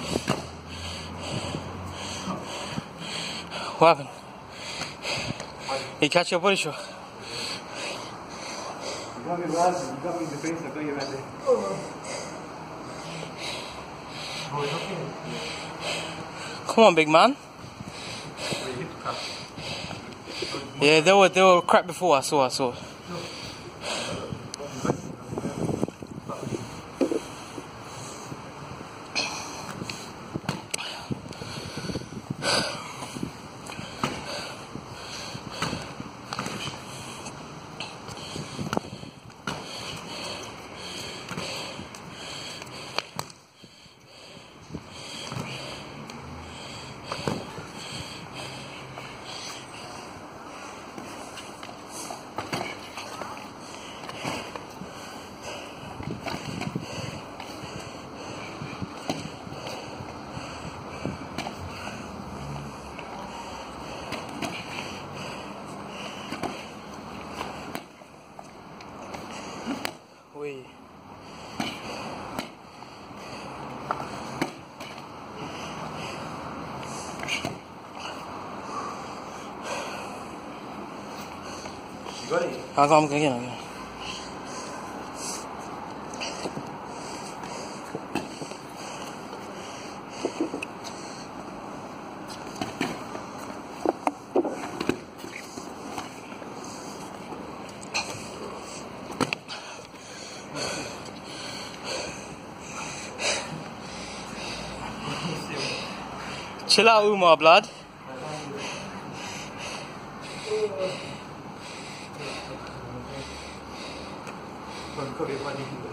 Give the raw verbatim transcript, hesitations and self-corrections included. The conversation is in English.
What happened? You catch your body shot? You got me bad, you got me in the face, I got you right there. Oh, it's okay. Come on, big man. Yeah, they were they were crap before. I saw, I saw. Oui. You got it? I'm going again, I'm going. Chill out, Umar, blood. Cover your body.